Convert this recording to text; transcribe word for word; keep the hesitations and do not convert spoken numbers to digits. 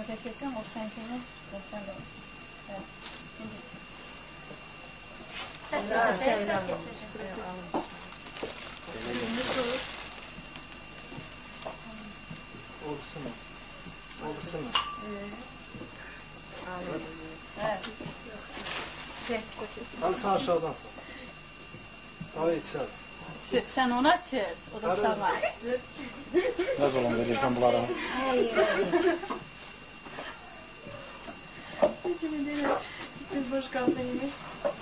çekeceğim, o seninkini sen de. Evet. Sen keseceksin, sen keseceksin. Olsun mu? Olsun mu? Evet. Çek. Al sen aşağıdan sal. Al içeri. Çık, sen ona çık, o da sana. Ne zaman verirsen bunlara? Hayır. Seçimi değil mi? Biz boş kaldı yemiş.